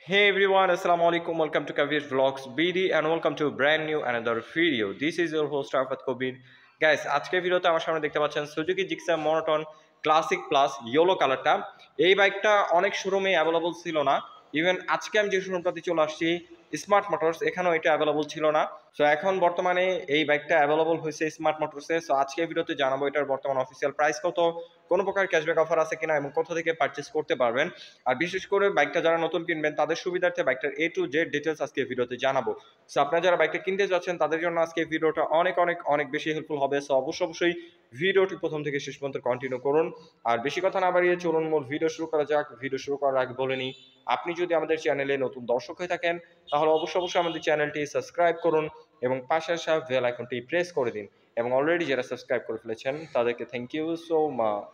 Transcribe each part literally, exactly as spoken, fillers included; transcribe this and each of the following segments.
Hey everyone, Assalamu alaikum. Welcome to Kabir Vlogs B D and welcome to a brand new another video. This is your host Arfat Kabir. Guys, আজকের ভিডিওতে আমার সামনে দেখতে পাচ্ছেন Suzuki Gixxer monotone classic plus yellow কালারটা। এই বাইকটা অনেক শোরুমে অ্যাভেলেবল ছিল না। ইভেন আজকে আমি যে শোরুমটাতে চলে আসছি স্মার্ট মোটরস, এখানেও এটা অ্যাভেলেবল ছিল না। সো এখন বর্তমানে এই বাইকটা অ্যাভেলেবল হয়েছে স্মার্ট মোটরসে। সো আজকের ভিডিওতে জানাবো এটার বর্তমান অফিসিয়াল প্রাইস কত, কোনো প্রকার ক্যাশব্যাক অফার আছে কিনা এবং কোথা থেকে পারচেস করতে পারবেন। আর বিশেষ করে বাইকটা যারা নতুন কিনবেন তাদের সুবিধার্থে বাইকটার এ টু জেড ডিটেলস আজকে ভিডিওতে জানাবো। সো আপনারা যারা বাইকটা কিনতে যাচ্ছেন তাদের জন্য আজকে ভিডিওটা অনেক অনেক অনেক বেশি হেল্পফুল হবে। সো অবশ্যই অবশ্যই ভিডিওটি প্রথম থেকে শেষ পর্যন্ত কন্টিনিউ করুন। আর বেশি কথা না বাড়িয়ে চলুন মূল ভিডিও শুরু করা যাক। ভিডিও শুরু করার আগে বলে নিই, আপনি যদি আমাদের চ্যানেলে নতুন দর্শক হয়ে থাকেন তাহলে অবশ্যই অবশ্যই আমাদের চ্যানেলটি সাবস্ক্রাইব করুন এবং পাশে আসা বেল আইকনটি প্রেস করে দিন। এবং অলরেডি যারা সাবস্ক্রাইব করে ফেলেছেন তাদেরকে thank you so much.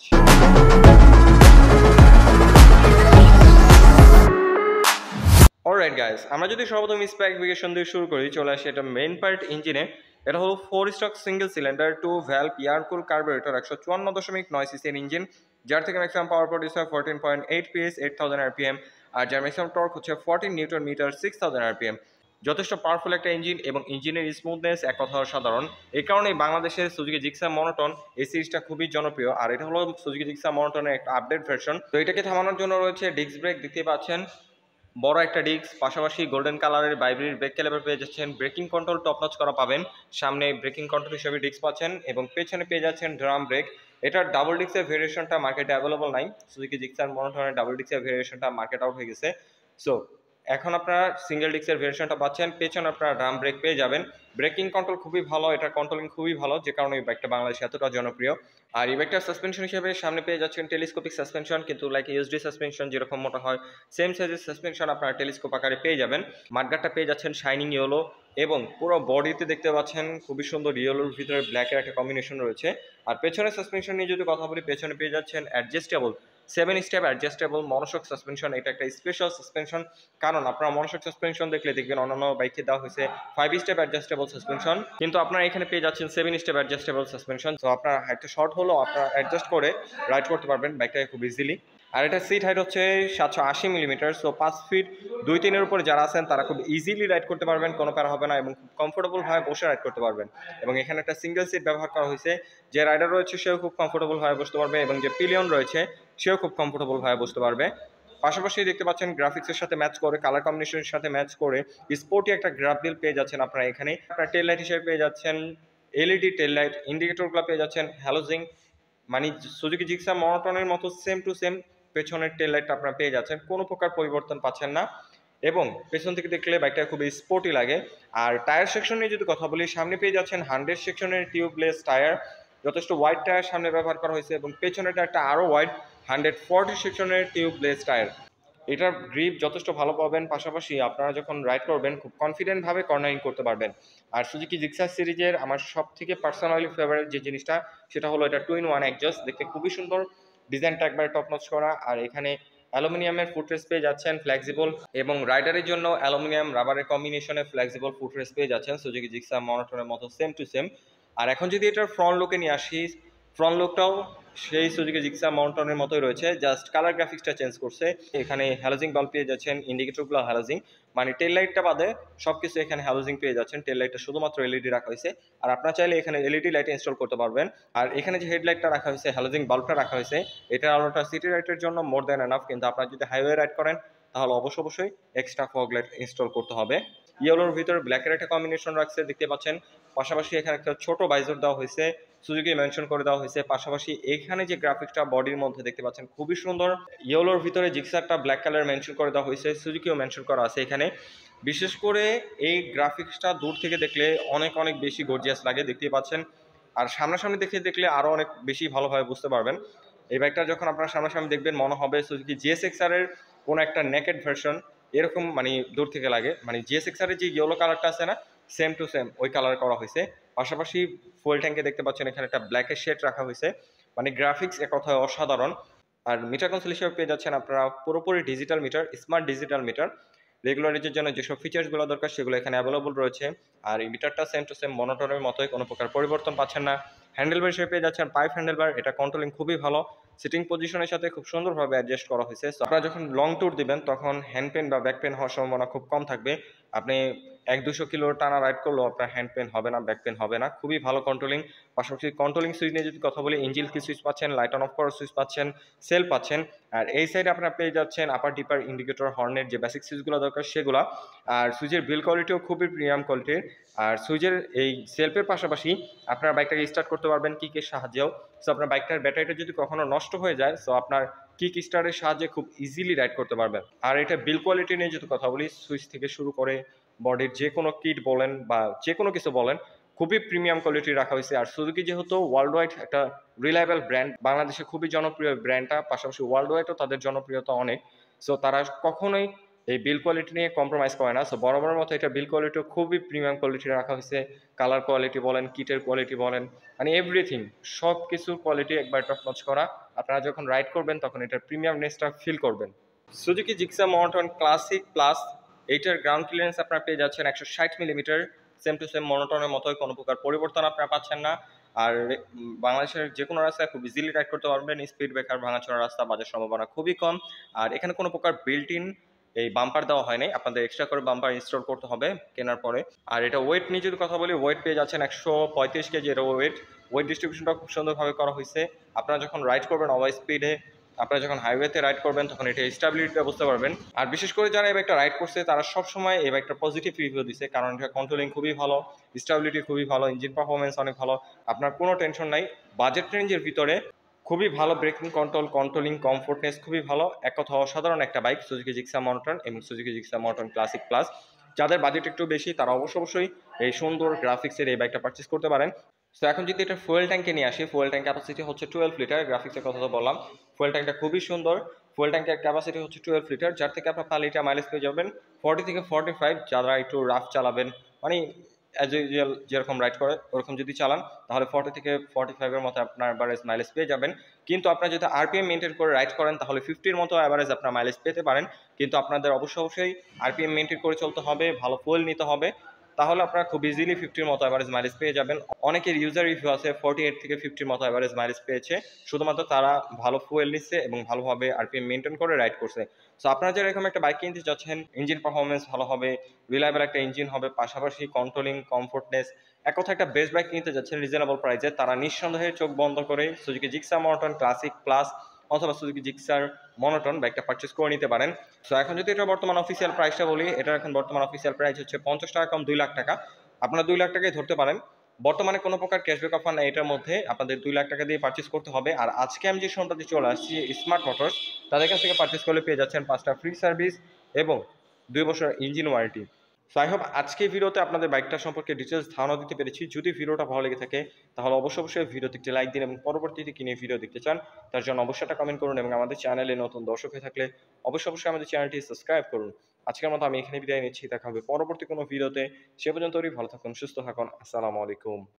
Alright guys, আমরা যদি সর্বপ্রথম স্পেসিফিকেশন দিয়ে শুরু করি, চলে আসি এটা মেইন পার্ট ইঞ্জিনে। এটা হলো four stroke single cylinder two valve air cool carburettor একশো চুয়ান্ন দশমিক নয় সিসির ইঞ্জিন, যার থেকে ম্যাক্সিমাম পাওয়ার প্রডিউস হয় fourteen point eight PS eight thousand RPM, আর যার ম্যাক্সিমাম টর্ক হচ্ছে fourteen newton metre six thousand RPM. যথেষ্ট পাওয়ারফুল একটা ইঞ্জিন এবং ইঞ্জিনের স্মুথনেস এক কথা অসাধারণ। এই কারণেই বাংলাদেশের সুজুকি জিক্সার মনোটন এই সিরিজটা খুবই জনপ্রিয়। আর এটা হলো সুজুকি জিক্সার মনোটনের একটা আপডেট ভার্সন। তো এটাকে থামানোর জন্য রয়েছে ডিস্ক ব্রেক, দেখতে পাচ্ছেন বড় একটা ডিস্ক, পাশাপাশি গোল্ডেন কালারের ভাইব্রেট ব্রেক ক্যালিপার পেয়ে যাচ্ছেন। ব্রেকিং কন্ট্রোল টপ নচ করা পাবেন, সামনে ব্রেকিং কন্ট্রোল হিসেবে ডিস্ক পাচ্ছেন এবং পেছনে পেয়ে যাচ্ছেন ড্রাম ব্রেক। এটার ডাবল ডিস্কের ভেরিয়েশনটা মার্কেটে অ্যাভেলেবল নাই। সুজুকি জিক্সার মনোটনের ডাবল ডিস্কের ভেরিয়েশনটা মার্কেট আউট হয়ে গেছে। সো এখন আপনারা সিঙ্গেল ডিস্কের ভেরিয়েশনটা পাচ্ছেন, পেছনে আপনারা ড্রাম ব্রেক পেয়ে যাবেন। ব্রেকিং কন্ট্রোল খুবই ভালো, এটা কন্ট্রোলিং খুবই ভালো, যে কারণে এই বাইকটা বাংলাদেশে এতটা জনপ্রিয়। আর এই বাইকটার সাসপেনশন হিসেবে সামনে পেয়ে যাচ্ছেন টেলিস্কোপিক সাসপেনশন, কিন্তু লাইক ইউএসডি সাসপেনশন যেরকম মোটা হয় সেম সাইজের সাসপেনশন আপনারা টেলিস্কোপ আকারে পেয়ে যাবেন। মাঠগাটটা পেয়ে যাচ্ছেন শাইনিং ইয়েলো এবং পুরো বডিতে দেখতে পাচ্ছেন খুবই সুন্দর ইয়েলোর ভিতরে ব্ল্যাকের একটা কম্বিনেশন রয়েছে। আর পেছনের সাসপেনশন নিয়ে যদি কথা বলি, পেছনে পেয়ে যাচ্ছেন adjustable seven step adjustable monoshock suspension. এটা একটা স্পেশাল সাসপেনশন, কারণ আপনারা মনোশক সাসপেনশন দেখলে দেখবেন অন্যান্য বাইকে দেওয়া হয়েছে ফাইভ স্টেপ অ্যাডজাস্টেবল সাসপেনশন, কিন্তু আপনারা এখানে পেয়ে যাচ্ছেন সেভেন স্টেপ অ্যাডজাস্টেবল সাসপেনশন। তো আপনার হাইটটা শর্ট হলেও আপনারা অ্যাডজাস্ট করে রাইড করতে পারবেন বাইকটাকে খুব ইজিলি। আর এটা সিট হাইট হচ্ছে সাতশো আশি মিলিমিটার। সো পাঁচ ফিট দুই তিনের উপরে যারা আছেন তারা খুব ইজিলি রাইড করতে পারবেন, কোনো প্যারা হবে না এবং খুব কমফোর্টেবলভাবে বসে রাইড করতে পারবেন। এবং এখানে একটা সিঙ্গেল সিট ব্যবহার করা হয়েছে, যে রাইডার রয়েছে সেও খুব কমফোর্টেবলভাবে বসতে পারবে এবং যে পিলিয়ন রয়েছে সেও খুব কমফোর্টেবলভাবে বসতে পারবে। পাশাপাশি দেখতে পাচ্ছেন গ্রাফিক্সের সাথে ম্যাচ করে, কালার কম্বিনেশনের সাথে ম্যাচ করে স্পোর্টি একটা গ্রাফ বিল পেয়ে যাচ্ছেন আপনারা এখানে। আপনারা টেল লাইট হিসেবে পেয়ে যাচ্ছেন এলইডি টেল লাইট, ইন্ডিকেটরগুলো পেয়ে যাচ্ছেন হ্যালোজিং, মানে সুজুকি জিক্সার মনোটনের মতো সেম টু সেম পেছনের টেল লাইটটা আপনারা পেয়ে যাচ্ছেন, কোনো প্রকার পরিবর্তন পাচ্ছেন না এবং পেছন থেকে দেখলে বাইকটা খুবই স্পোর্টি লাগে। আর টায়ার সেকশন নিয়ে যদি কথা বলি, সামনে পেয়ে যাচ্ছেন হান্ড্রেড সেকশনের টিউবলেস টায়ার, যথেষ্ট ওয়াইড টায়ার সামনে ব্যবহার করা হয়েছে এবং পেছনেটা একটা আরও ওয়াইড হান্ড্রেড ফোরটি সেকশনের টিউবলেস টায়ার। এটার গ্রিপ যথেষ্ট ভালো পাবেন, পাশাপাশি আপনারা যখন রাইড করবেন খুব কনফিডেন্টভাবে কর্নারিং করতে পারবেন। আর সুজুকি জিক্সার সিরিজের আমার সব থেকে পার্সোনালি ফেভারিট যে জিনিসটা সেটা হলো এটা টু ইন ওয়ান এক্সজস্ট, দেখতে খুবই সুন্দর, ডিজাইনটা একবারে টপ নচ করা। আর এখানে অ্যালুমিনিয়ামের ফুটরেস্ট পেয়ে যাচ্ছেন ফ্লেক্সিবল, এবং রাইডারের জন্য অ্যালুমিনিয়াম রাবারের কম্বিনেশনে ফ্লেক্সিবল ফুটরেস্ট পেয়ে যাচ্ছেন সুজুকি জিক্সার মনোটনের মতো সেম টু সেম। আর এখন যদি এটার ফ্রন্ট লুকে নিয়ে আসি, ফ্রন্ট লুকটাও সেই সুজুকি জিক্সার মনোটনের মতোই রয়েছে, জাস্ট কালার গ্রাফিক্সটা চেঞ্জ করছে। এখানে হ্যালোজিং বাল্ব পেয়ে যাচ্ছেন, ইন্ডিকেটরগুলো হ্যালোজিং, মানে টেল লাইটটা বাদে সব কিছু এখানে হ্যালোজিং পেয়ে যাচ্ছেন। টেল লাইটটা শুধুমাত্র এলইডি রাখা হয়েছে, আর আপনারা চাইলে এখানে এলইডি লাইট ইনস্টল করতে পারবেন। আর এখানে যে হেডলাইটটা রাখা হয়েছে, হ্যালোজিং বাল্বটা রাখা হয়েছে, এটার আলোটা সিটি রাইডের জন্য মোর দ্যান এনাফ, কিন্তু আপনারা যদি হাইওয়ে রাইড করেন তাহলে অবশ্য অবশ্যই এক্সট্রা ফগ লাইট ইনস্টল করতে হবে। ইয়েলোর ভিতরে ব্ল্যাকের একটা কম্বিনেশন রাখছে দেখতে পাচ্ছেন, পাশাপাশি এখানে একটা ছোট বাইজর দেওয়া হয়েছে, সুজুকি মেনশন করে দেওয়া হয়েছে। পাশাপাশি এখানে যে গ্রাফিক্সটা বডির মধ্যে দেখতে পাচ্ছেন খুবই সুন্দর, ইয়েলোর ভিতরে জিক্সারটা ব্ল্যাক কালার মেনশন করে দেওয়া হয়েছে, সুজুকিও মেনশন করা আছে এখানে। বিশেষ করে এই গ্রাফিক্সটা দূর থেকে দেখলে অনেক অনেক বেশি গর্জিয়াস লাগে, দেখতে পাচ্ছেন। আর সামনাসামনি দেখে দেখলে আরও অনেক বেশি ভালোভাবে বুঝতে পারবেন। এই বাইকটা যখন আপনারা সামনাসামনি দেখবেন মনে হবে সুজুকি জিএসএক্সআর এর কোনো একটা নেকেড ভার্সন, এরকম মানে দূর থেকে লাগে। মানে জিএসএক্সআর এর যে ইয়েলো কালারটা আছে না, সেম টু সেম ওই কালার করা হয়েছে। পাশাপাশি ফুয়েল ট্যাঙ্কে দেখতে পাচ্ছেন এখানে একটা ব্ল্যাকের শেড রাখা হয়েছে, মানে গ্রাফিক্স এক কথায় অসাধারণ। আর মিটার কনসোল হিসেবে পেয়ে যাচ্ছেন আপনারা পুরোপুরি digital meter, smart digital meter. Regular ইউজের জন্য যেসব ফিচার্সগুলো দরকার সেগুলো এখানে অ্যাভেলেবল রয়েছে। আর এই মিটারটা সেম টু সেম মনোটনের মতোই, কোনো প্রকার পরিবর্তন পাচ্ছেন না। হ্যান্ডেলবার হিসেবে পেয়ে যাচ্ছেন পাইপ হ্যান্ডেলবার, এটা কন্ট্রোলিং খুবই ভালো, সিটিং পজিশনের সাথে খুব সুন্দরভাবে অ্যাডজাস্ট করা হয়েছে। সো আপনারা যখন লং ট্যুর দিবেন তখন হ্যান্ড পেন বা ব্যাক পেন হওয়ার সম্ভাবনা খুব কম থাকবে। আপনি এক দুশো কিলো টানা রাইড করলেও আপনার হ্যান্ড পেন হবে না, ব্যাক পেন হবে না, খুবই ভালো কন্ট্রোলিং। পাশাপাশি কন্ট্রোলিং সুইচ নিয়ে যদি কথা বলি, ইঞ্জিন কি সুইচ পাচ্ছেন, লাইট অন অফ করার সুইচ পাচ্ছেন, সেল পাচ্ছেন। আর এই সাইডে আপনারা পেয়ে যাচ্ছেন আপার ডিপার ইন্ডিকেটর, হর্নের যে বেসিক সুইচগুলো দরকার সেগুলো। আর সুইচের বিল্ড কোয়ালিটিও খুবই প্রিমিয়াম কোয়ালিটির। আর সুইচের এই সেলফের পাশাপাশি আপনার বাইকটাকে স্টার্ট করতে পারবেন কিকের সাহায্যেও। সো আপনার বাইকটার ব্যাটারিটা যদি কখনো নষ্ট হয়ে যায়, সো আপনার কিক স্টার্টের সাহায্যে খুব ইজিলি রাইড করতে পারবেন। আর এটা বিল্ড কোয়ালিটি নিয়ে যদি কথা বলি, সুইচ থেকে শুরু করে বডির যে কোনো কিট বলেন বা যে কোনো কিছু বলেন, খুবই প্রিমিয়াম কোয়ালিটি রাখা হয়েছে। আর সুজুকি যেহেতু ওয়ার্ল্ড ওয়াইড একটা রিলায়েবল ব্র্যান্ড, বাংলাদেশে খুবই জনপ্রিয় ব্র্যান্ডটা, পাশাপাশি ওয়ার্ল্ড ওয়াইডও তাদের জনপ্রিয়তা অনেক। সো তারা কখনোই এই বিল কোয়ালিটি নিয়ে কম্প্রোমাইজ করে না। সো বরাবরের মতো এটা বিল কোয়ালিটিও খুবই প্রিমিয়াম কোয়ালিটি রাখা হয়েছে। কালার কোয়ালিটি বলেন, কিটের কোয়ালিটি বলেন, মানে এভরিথিং, সব কিছুর কোয়ালিটি একবার টপ নচ করা। আপনারা যখন রাইড করবেন তখন এটার প্রিমিয়ামনেসটা ফিল করবেন। Suzuki Gixxer monotone classic plus, এইটার গ্রাউন্ড ক্লিয়ারেন্স আপনারা পেয়ে যাচ্ছেন একশো ষাট মিলিমিটার, সেম টু সেম মনোটনের মতোই, কোনো প্রকার পরিবর্তন আপনারা পাচ্ছেন না। আর বাংলাদেশের যে কোনো রাস্তায় খুব ইজিলি রাইড করতে পারবেন, স্পিড ব্রেকার, ভাঙাচোরা রাস্তা, বাজার সম্ভাবনা খুবই কম। আর এখানে কোনো প্রকার বিল্ট ইন এই বাম্পার দেওয়া হয়নি, আপনাদের এক্সট্রা করে বাম্পার ইনস্টল করতে হবে কেনার পরে। আর এটা ওয়েট নিয়ে যদি কথা বলি, ওয়েট পেয়ে যাচ্ছেন একশো পঁয়ত্রিশ কেজি এটা ওয়েট। ওয়েট ডিস্ট্রিবিউশনটা খুব সুন্দরভাবে করা হয়েছে। আপনারা যখন রাইড করবেন ওভার স্পিডে, আপনারা যখন হাইওয়েতে রাইড করবেন তখন এটা স্টেবিলিটিটা বুঝতে পারবেন। আর বিশেষ করে যারা এই বাইকটা রাইড করছে তারা সবসময় এই বাইকটা পজিটিভ রিভিউ দিচ্ছে, কারণ এটা কন্ট্রোলিং খুবই ভালো, স্টেবিলিটি খুবই ভালো, ইঞ্জিন পারফরমেন্স অনেক ভালো, আপনার কোনো টেনশন নাই। বাজেট রেঞ্জের ভিতরে খুবই ভালো ব্রেকিং কন্ট্রোল, কন্ট্রোলিং, কমফোর্টনেস খুবই ভালো। এক কথা অসাধারণ একটা বাইক সুজুকি জিক্সার মনোটন এবং Suzuki Gixxer monotone classic plus. যাদের বাজেট একটু বেশি তারা অবশ্য অবশ্যই এই সুন্দর গ্রাফিক্সের এই বাইকটা পারচেস করতে পারেন। তো এখন যদি এটা ফুয়েল ট্যাঙ্কে নিয়ে আসি, ফুয়েল ট্যাঙ্ক ক্যাপাসিটি হচ্ছে টুয়েলভ লিটার, গ্রাফিক্সের কথা তো বললাম। ফুয়েল ট্যাঙ্কটা খুবই সুন্দর, ফুয়েল ট্যাঙ্কের ক্যাপাসিটি হচ্ছে টুয়েলভ লিটার, যার থেকে আপনার পার লিটার মাইলেজ পেয়ে যাবেন ফর্টি থেকে ফর্টি ফাইভ। যারা একটু রাফ চালাবেন, মানে অ্যাজ ইউজুয়াল যেরকম রাইড করে ওরকম যদি চালান, তাহলে ফর্টি থেকে ফর্টি ফাইভের মতো আপনার অ্যাভারেজ মাইলেজ পেয়ে যাবেন। কিন্তু আপনারা যদি আরপিএম মেনটেন করে রাইড করেন তাহলে ফিফটির মতো অ্যাভারেজ আপনার মাইলেজ পেতে পারেন। কিন্তু আপনাদের অবশ্যই অবশ্যই আরপিএম মেনটেন করে চলতে হবে, ভালো ফুয়েল নিতে হবে, তাহলে আপনারা খুব ইজিলি ফিফটির মতো অ্যাভারেজ মাইলেজ পেয়ে যাবেন। অনেকের ইউজার রিভিউ আছে ফর্টি এইট থেকে ফিফটির মতো অ্যাভারেজ মাইলেজ পেয়েছে, শুধুমাত্র তারা ভালো ফুয়েল নিচ্ছে এবং ভালোভাবে আরপিএম মেনটেন করে রাইড করছে। সো আপনারা যারা এরকম একটা বাইক কিনতে চাচ্ছেন, ইঞ্জিন পারফরমেন্স ভালো হবে, রিলায়েবল একটা ইঞ্জিন হবে, পাশাপাশি কন্ট্রোলিং, কমফোর্টনেস, এক কথা একটা বেস্ট বাইক কিনতে যাচ্ছেন রিজনেবল প্রাইসে, তারা নিঃসন্দেহে চোখ বন্ধ করে Suzuki Gixxer monotone classic plus অথবা সুজুকি জিক্সার মনোটন বাইকটা পারচেস করে নিতে পারেন। সো এখন যদি এটা বর্তমান অফিসিয়াল প্রাইসটা বলি, এটা এখন বর্তমান অফিসিয়াল প্রাইস হচ্ছে পঞ্চাশ টাকা কম দুই লাখ টাকা। আপনারা দুই লাখ টাকায় ধরতে পারেন। বর্তমানে কোনো প্রকার ক্যাশব্যাক অফার নেই, এটার মধ্যে আপনাদের দুই লাখ টাকা দিয়ে পারচেস করতে হবে। আর আজকে আমি যে শোরুমটাতে চলে আসছি স্মার্ট মোটরস, তাদের কাছ থেকে পারচেস করলে পেয়ে যাচ্ছেন পাঁচটা ফ্রি সার্ভিস এবং দুই বছর engine warranty. So I hope আজকে ভিডিওতে আপনাদের বাইকটা সম্পর্কে ডিটেলস ধারণা দিতে পেরেছি। যদি ভিডিওটা ভালো লেগে থাকে তাহলে অবশ্যই অবশ্যই ভিডিওতে একটি লাইক দিন এবং পরবর্তীতে কিনে ভিডিও দেখতে চান তার জন্য অবশ্যই একটা কমেন্ট করুন এবং আমাদের চ্যানেলে নতুন দর্শক হয়ে থাকলে অবশ্যই অবশ্যই আমাদের চ্যানেলটি সাবস্ক্রাইব করুন। আজকের মতো আমি এখানে বিদায় নিচ্ছি, দেখা হবে পরবর্তী কোনো ভিডিওতে। সে পর্যন্ত ভালো থাকুন, সুস্থ থাকুন, আসসালামু আলাইকুম।